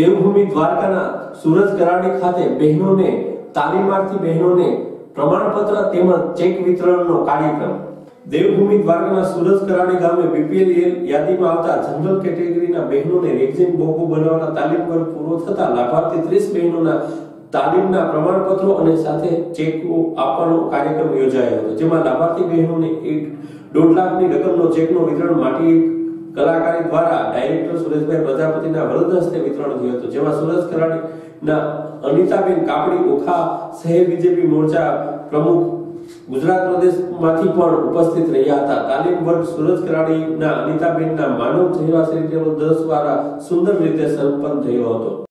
દેવભૂમિ દ્વારકાના સુરજ કરાડી ખાતે બહેનોને તાલીમાર્થી બહેનોને પ્રમાણપત્ર તેમજ ચેક વિતરણનો કાર્યક્રમ। દેવભૂમિ દ્વારકાના સુરજ કરાડી ગામે બીપીએલ યાદીમાં આવતા જનરલ કેટેગરીના બહેનોને રેક્ઝિન બોગો બનાવવાના તાલીમ વર્ગ પૂરો થતા લાભાર્થી 30 બહેનોના તાલીમના પ્રમાણપત્રો અને સાથે ચેકો આપવાનો કાર્યક્રમ યોજાયો હતો, જેમાં લાભાર્થી બહેનોને 1.5 લાખની રકમનો ચેકનો વિતરણ માટી કલાકારી દ્વારા ડાયરેક્ટર સુરેશભાઈ પ્રજાપતિના વરદ હસ્તે વિતરણ થયું હતું, જેમાં સુરજ કરાડીના અનિતાબેન કાપડી ઓખા શહેર બીજેપી મોરચા પ્રમુખ ગુજરાત પ્રદેશમાંથી પણ ઉપસ્થિત રહ્યા હતા। તાલીમ વર્ગ સુરજ કરાડીના અનિતાબેનના માનવ સેવા ચેરિટેબલ 10 દ્વારા સુંદર રીતે સંપન્ન થયો હતો।